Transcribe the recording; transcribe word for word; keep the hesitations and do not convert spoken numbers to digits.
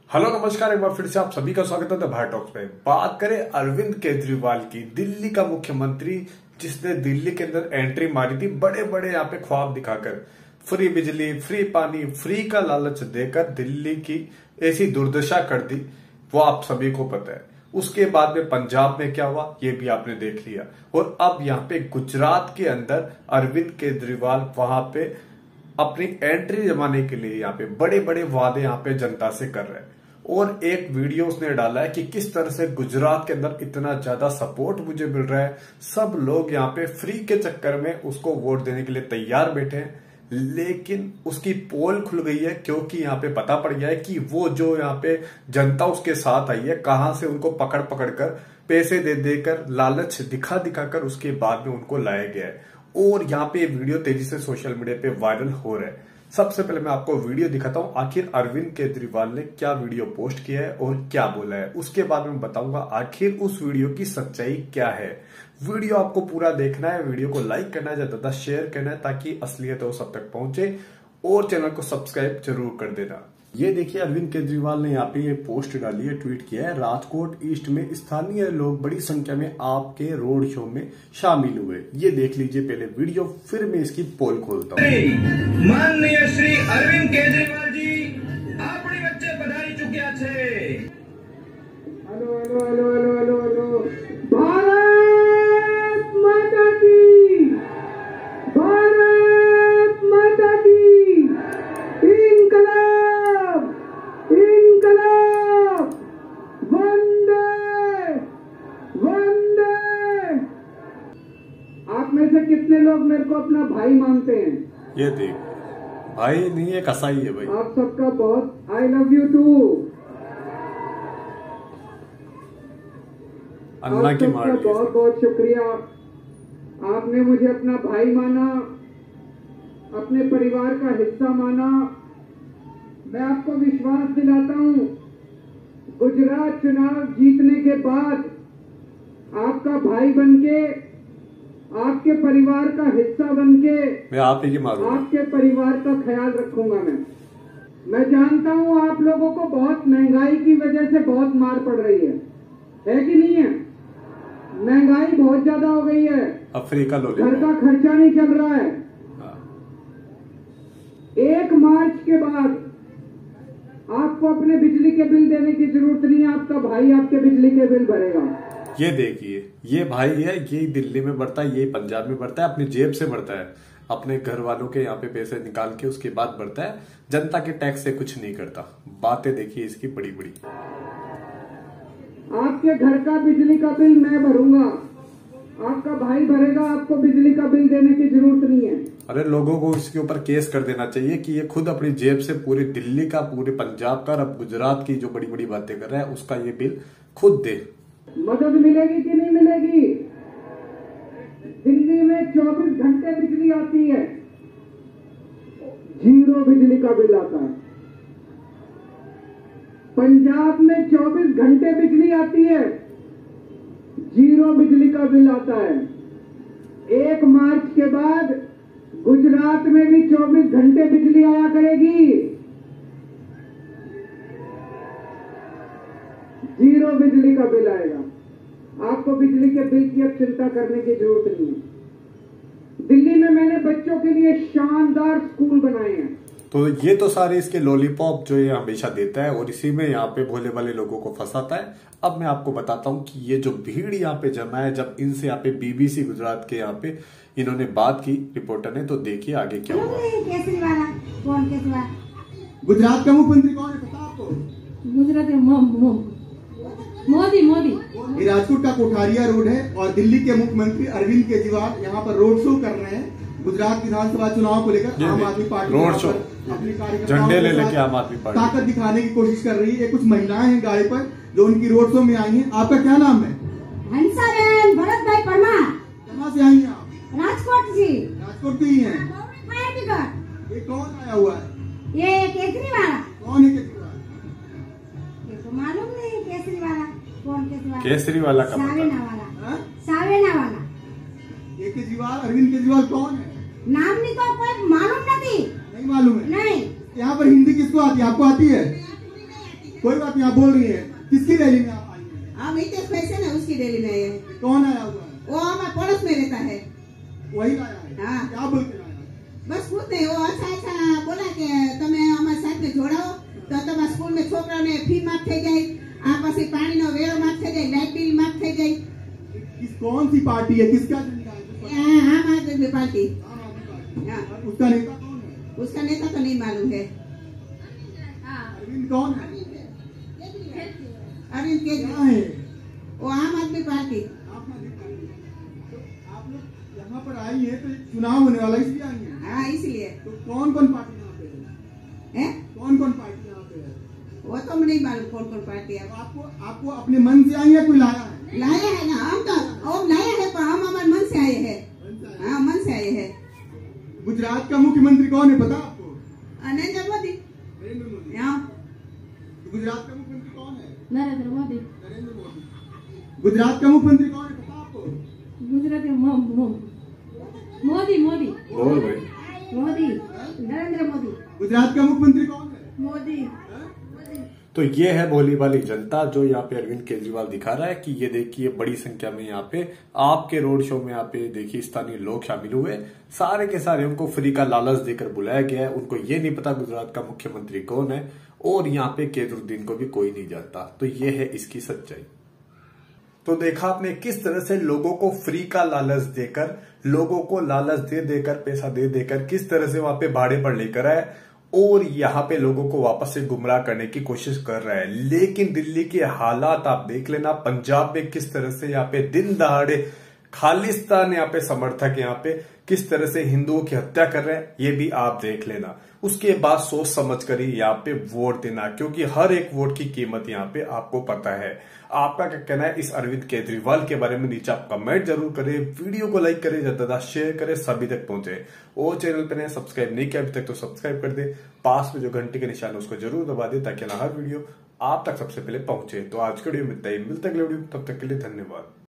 Hello नमस्कार, एक बार फिर से आप सभी का स्वागत है द भारत टॉक्स में। बात करें अरविंद केजरीवाल की, दिल्ली का मुख्यमंत्री जिसने दिल्ली के अंदर एंट्री मारी थी बड़े बड़े यहाँ पे ख्वाब दिखाकर, फ्री बिजली, फ्री पानी, फ्री का लालच देकर दिल्ली की ऐसी दुर्दशा कर दी, वो आप सभी को पता है। उसके बाद में पंजाब में क्या हुआ ये भी आपने देख लिया, और अब यहाँ पे गुजरात के अंदर अरविंद केजरीवाल वहां पे अपनी एंट्री जमाने के लिए यहाँ पे बड़े बड़े वादे यहाँ पे जनता से कर रहे हैं। और एक वीडियो उसने डाला है कि किस तरह से गुजरात के अंदर इतना ज्यादा सपोर्ट मुझे मिल रहा है, सब लोग यहाँ पे फ्री के चक्कर में उसको वोट देने के लिए तैयार बैठे हैं। लेकिन उसकी पोल खुल गई है, क्योंकि यहाँ पे पता पड़ गया है कि वो जो यहाँ पे जनता उसके साथ आई है, कहां से उनको पकड़ पकड़ कर पैसे दे देकर लालच दिखा दिखा कर उसके बाद में उनको लाया गया है। और यहाँ पे वीडियो तेजी से सोशल मीडिया पे वायरल हो रहा है। सबसे पहले मैं आपको वीडियो दिखाता हूं, आखिर अरविंद केजरीवाल ने क्या वीडियो पोस्ट किया है और क्या बोला है। उसके बाद में बताऊंगा आखिर उस वीडियो की सच्चाई क्या है। वीडियो आपको पूरा देखना है, वीडियो को लाइक करना है, ज्यादा शेयर करना है ताकि असलियत वो सब तक पहुंचे, और चैनल को सब्सक्राइब जरूर कर देना। ये देखिए, अरविंद केजरीवाल ने यहाँ पे ये पोस्ट डाली है, ट्वीट किया है। राजकोट ईस्ट में स्थानीय लोग बड़ी संख्या में आपके रोड शो में शामिल हुए। ये देख लीजिए पहले वीडियो, फिर मैं इसकी पोल खोलता हूँ। माननीय श्री अरविंद केजरीवाल जी अपनी बच्चे पधारी चुक्या छे। Hello hello hello hello hello hello Bharat माता की, भारत माता की, इंकलाब इंकलाब, वंदे वंदे। आप में से कितने लोग मेरे को अपना भाई मानते हैं? ये देख, भाई नहीं है, कसाई है भाई। आप सबका बहुत आई लव यू टू। अन्ना की मार दी। बहुत बहुत शुक्रिया, आपने मुझे अपना भाई माना, अपने परिवार का हिस्सा माना। मैं आपको विश्वास दिलाता हूं, गुजरात चुनाव जीतने के बाद आपका भाई बनके, आपके परिवार का हिस्सा बनके मैं आप ही की मारूंगा। आपके परिवार का ख्याल रखूंगा। मैं मैं जानता हूं आप लोगों को बहुत महंगाई की वजह से बहुत मार पड़ रही है, है कि नहीं है? महंगाई बहुत ज्यादा हो गई है, अफ्रीका लो, घर का खर्चा नहीं चल रहा है। एक मार्च के बाद आपको अपने बिजली के बिल देने की जरूरत नहीं है, आपका भाई आपके बिजली के बिल भरेगा। ये देखिए, ये भाई है, ये दिल्ली में बढ़ता है, ये पंजाब में बढ़ता है, अपनी जेब से बढ़ता है, अपने घर वालों के यहाँ पे पैसे निकाल के उसके बाद बढ़ता है, जनता के टैक्स से कुछ नहीं करता। बातें देखिए इसकी बड़ी बड़ी। आपके घर का बिजली का बिल मैं भरूंगा, आपका भाई भरेगा, आपको बिजली का बिल देने की जरूरत नहीं है। अरे लोगों को इसके ऊपर केस कर देना चाहिए कि ये खुद अपनी जेब से पूरी दिल्ली का, पूरे पंजाब का, अब गुजरात की जो बड़ी बड़ी बातें कर रहा है उसका ये बिल खुद दे। मदद मिलेगी कि नहीं मिलेगी? दिल्ली में चौबीस घंटे बिजली आती है, जीरो बिजली का बिल आता है। पंजाब में चौबीस घंटे बिजली आती है, जीरो बिजली का बिल आता है। एक मार्च के बाद गुजरात में भी चौबीस घंटे बिजली आया करेगी, जीरो बिजली का बिल आएगा। आपको बिजली के बिल की अब चिंता करने की जरूरत नहीं है। दिल्ली में मैंने बच्चों के लिए शानदार स्कूल बनाए हैं। तो ये तो सारे इसके लॉलीपॉप जो ये हमेशा देता है और इसी में यहाँ पे भोले वाले लोगों को फंसाता है। अब मैं आपको बताता हूँ कि ये जो भीड़ यहाँ पे जमा है, जब इनसे यहाँ पे बीबीसी गुजरात के यहाँ पे इन्होंने बात की रिपोर्टर ने, तो देखिए आगे क्या हुआ। केजरीवाल कौन? केजरीवाल गुजरात का मुख्यमंत्री कौन है पता आपको? गुजरात मोदी मोदी ये राजकोट का कोठारिया रोड है और दिल्ली के मुख्यमंत्री अरविंद केजरीवाल यहाँ पर रोड शो कर रहे हैं। गुजरात विधानसभा चुनाव को लेकर आम आदमी पार्टी रोड शो, अपनी झंडे ले लेके आम आदमी पार्टी ताकत दिखाने की कोशिश कर रही है। कुछ महिलाएं हैं गाड़ी पर जो उनकी रोड शो में आई हैं। आपका क्या नाम है? हंसाबेन भरत भाई परमार। कहाँ से आई हैं आप? राजकोट जी। राजकोट की ही है। ये कौन आया हुआ है? ये केजरीवाल। कौन है केजरीवाल? ये तो मालूम नहीं केजरीवाल कौन? केजरीवाल केजरीवाल का सावेना वाला, सावेना वाला। ये केजरीवाल, अरविंद केजरीवाल कौन है? नाम नहीं तो कोई मालूम नहीं। नहीं मालूम है? नहीं। यहाँ पर हिंदी किसको आती है? आपको आती है? कोई बात नहीं, आप बोल रही है किसकी रैली में आप आई हैं? हम इतने पैसे ना उसकी डेली में आए हैं। कौन आया हुआ है? वो हमारे पड़ोस में रहता है। वही लाया है? हाँ। क्या बोल के लाया? बस कुछ नहीं, वो अच्छा अच्छा बोला कि તમે અમારા સાથે જોડાઓ તો તમારા સ્કૂલ में છોકરાઓને ફી માફ થઈ જાય, આ પછી પાણીનો વેરો માફ થઈ જાય, લાઇટ બિલ માફ થઈ જાય। किस कौन सी पार्टी है, किसका झंडा है? हाँ, आम आदमी पार्टी। आम आदमी पार्टी। हाँ। और उसका नेता कौन है? उसका नेता तो नहीं मालूम है। अरविंद कौन है? अरविंद क्या केजरीवाल है? वो आम आदमी पार्टी। आप आदमी पार्टी। तो आप लोग यहाँ पर आई है तो चुनाव होने वाला है, इसलिए आई है। हाँ, इसलिए। तो कौन कौन पार्टी यहाँ पे है? है कौन कौन पार्टी यहाँ पे है? वो तो नहीं मालूम कौन कौन पार्टी है। तो आपको आपको अपने मन से आई है, कोई लाया है? लाया है ना, हम तो हम लाया है, पर हम हमारे मन से आए हैं। हाँ, मन से आए हैं। गुजरात का मुख्यमंत्री कौन है पता आपको? नरेंद्र मोदी। नरेंद्र मोदी। हाँ, तो गुजरात का मुख्यमंत्री कौन है? नरेंद्र मोदी। नरेंद्र मोदी। गुजरात का मुख्यमंत्री कौन है पता आपको? गुजराती मो- मो- मोदी मोदी बोल भाई। मोदी नरेंद्र मोदी। गुजरात का मुख्यमंत्री कौन है? मोदी। तो ये है भोली भाली जनता जो यहाँ पे अरविंद केजरीवाल दिखा रहा है कि ये देखिए बड़ी संख्या में यहाँ पे आपके रोड शो में यहाँ पे देखिए स्थानीय लोग शामिल हुए, सारे के सारे उनको फ्री का लालच देकर बुलाया गया है। उनको ये नहीं पता गुजरात का मुख्यमंत्री कौन है और यहाँ पे केजरीवाल को भी कोई नहीं जानता। तो ये है इसकी सच्चाई। तो देखा आपने किस तरह से लोगों को फ्री का लालच देकर, लोगों को लालच दे देकर, पैसा दे देकर किस तरह से वहां पे भाड़े पर लेकर आए और यहाँ पे लोगों को वापस से गुमराह करने की कोशिश कर रहा है। लेकिन दिल्ली के हालात आप देख लेना, पंजाब में किस तरह से यहाँ पे दिन दहाड़े खालिस्तान यहाँ पे समर्थक यहाँ पे किस तरह से हिंदुओं की हत्या कर रहे हैं, ये भी आप देख लेना। उसके बाद सोच समझ कर ही यहाँ पे वोट देना, क्योंकि हर एक वोट की कीमत यहाँ पे आपको पता है। आपका क्या कहना है इस अरविंद केजरीवाल के बारे में, नीचे आप कमेंट जरूर करें, वीडियो को लाइक करें, ज्यादा ज्यादा शेयर करें, सभी तक पहुंचे। और चैनल पे नए सब्सक्राइब नहीं किया अभी तक तो सब्सक्राइब कर दे, पास में जो घंटे के निशान है उसको जरूर दबा दे ताकि हर वीडियो आप तक सबसे पहले पहुंचे। तो आज के वीडियो में इतना ही, मिलता है अगले वीडियो, तब तक के लिए धन्यवाद।